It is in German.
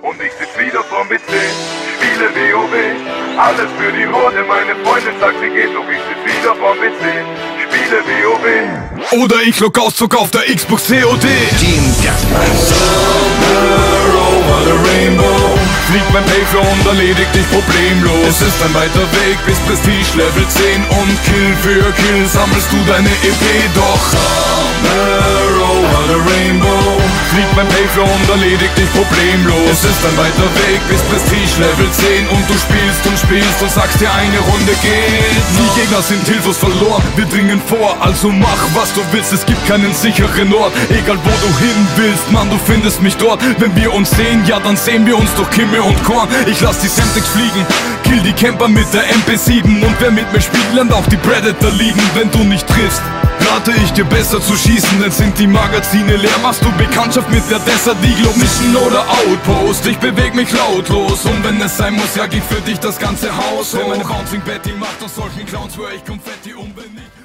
und ich sitz wieder vorm PC. Spiele WoW, alles für die Horde. Meine Freundin sagt, sie geht, doch ich sitz wieder vorm PC. Spiele WoW. Oder ich log aus, zock auf der Xbox COD. Team Deathmatch. Somewhere over the rainbow. Flieg beim Paper und erledigt dich problemlos. Es ist ein weiter Weg bis Prestige Level 10 und Kill für Kill sammelst du deine EP. Doch somewhere over the rainbow. Flieg beim Paper und erledigt dich problemlos. Es ist ein weiter Weg bis Prestige Level 10 und du spielst und sagst dir, eine Runde geht noch. Die Gegner sind hilflos verloren, wir dringen vor, also mach was du willst, es gibt keinen sicheren Ort. Egal wo du hin willst, Mann, du findest mich dort. Wenn wir uns sehen, ja dann sehen wir uns durch Kimme und Korn. Ich lass die Semtex fliegen, kill die Camper mit der MP7. Und wer mit mir spielt, lernt auch die Predator lieben. Wenn du nicht triffst, rate ich dir besser zu schießen, denn sind die Magazine leer, machst du Bekanntschaft mit der Desert Eagle Mission oder Outpost. Ich beweg mich lautlos und wenn es sein muss, jag ich für dich das ganze Haus. Wenn mein Raum singt Betty macht aus solchen Clowns, höre ich Konfetti wenn ich